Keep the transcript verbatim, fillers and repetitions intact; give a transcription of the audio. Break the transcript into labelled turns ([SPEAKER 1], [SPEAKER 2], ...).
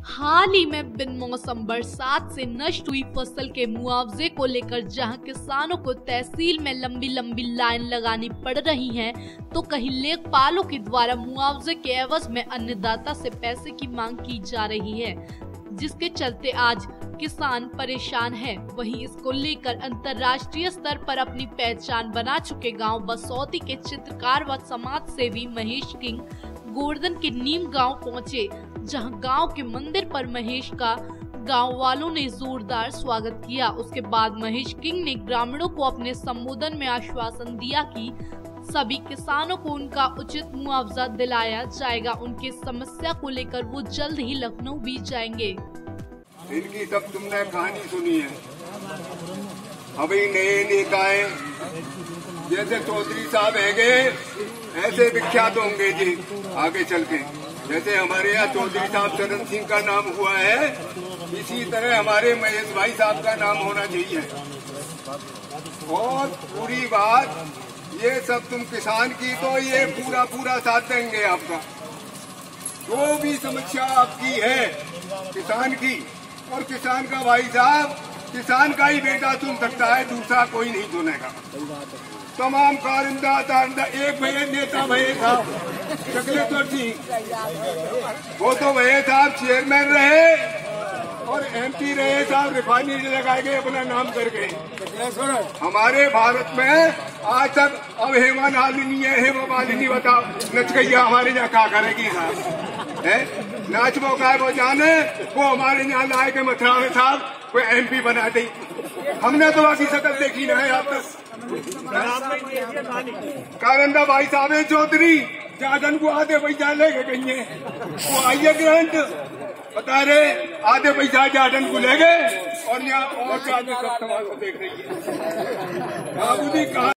[SPEAKER 1] हाल ही में बिन मौसम बरसात से नष्ट हुई फसल के मुआवजे को लेकर जहां किसानों को तहसील में लंबी लंबी लाइन लगानी पड़ रही है, तो कहीं लेखपालों के द्वारा मुआवजे के एवज में अन्नदाता से पैसे की मांग की जा रही है, जिसके चलते आज किसान परेशान है। वहीं इसको लेकर अंतर्राष्ट्रीय स्तर पर अपनी पहचान बना चुके गांव बसौती के चित्रकार व समाज सेवी महेश किंग गोवर्धन के नीम गांव पहुंचे, जहां गांव के मंदिर पर महेश का गांव वालों ने जोरदार स्वागत किया। उसके बाद महेश किंग ने ग्रामीणों को अपने संबोधन में आश्वासन दिया कि सभी किसानों को उनका उचित मुआवजा दिलाया जाएगा। उनकी समस्या को लेकर वो जल्द ही लखनऊ भी जाएंगे।
[SPEAKER 2] इनकी सब तुमने कहानी सुनी है। अभी नए निकाय जैसे चौधरी साहब हैगे, ऐसे विख्यात होंगे जी आगे चल के। जैसे हमारे यहाँ चौधरी साहब चरण सिंह का नाम हुआ है, इसी तरह हमारे महेश भाई साहब का नाम होना चाहिए। और पूरी बात ये सब तुम किसान की, तो ये पूरा पूरा साथ देंगे आपका। जो भी समस्या आपकी है किसान की, और किसान का भाई साहब किसान का ही बेटा सुन सकता है, दूसरा कोई नहीं सुनेगा। तमाम कारिंदा तारिंदा एक भैया नेता भैया साहब शक्ले तो ठीक, वो तो भैया साहब चेयरमैन रहे और एमपी रहे साहब, रिफाइनरी लगाए गए अपना नाम करके। हमारे भारत में आज तक अब हेमा मालिनी है, हेमा मालिनी बताओ नच गैया हमारे यहाँ क्या करेगी साहब है? नाच वो का वो जाने, वो हमारे यहाँ लाए के मथुरा में साहब कोई एमपी बना दी। हमने तो बाकी शकल देखी ना है आप तक। कारिंदा भाई साहब है चौधरी, जागन को आधे पैसा लेके गई है, वो आइए ग्रांट बता रहे आधे पैसा जागन को ले गए, और यहाँ और सब समाज को देख रही है। बाबू जी कहा